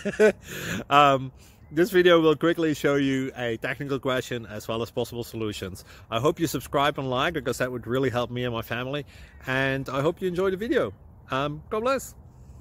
This video will quickly show you a technical question as well as possible solutions. I hope you subscribe and like, because that would really help me and my family. And I hope you enjoy the video. God bless.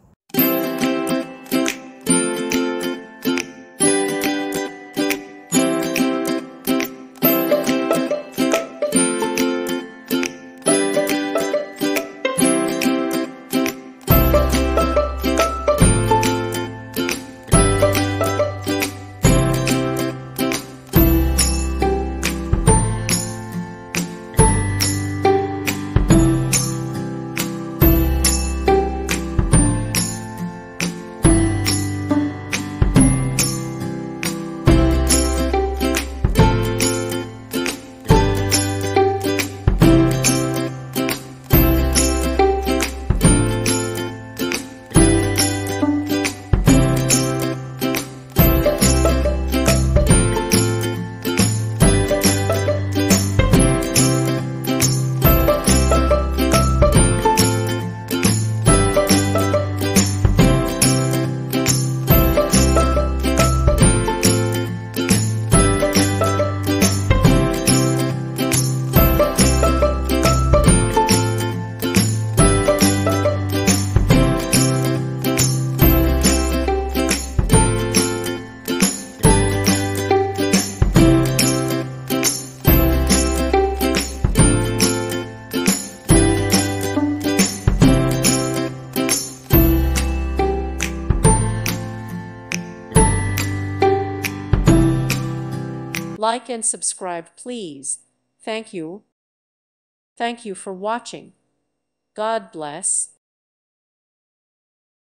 Like and subscribe, please. Thank you. Thank you for watching. God bless.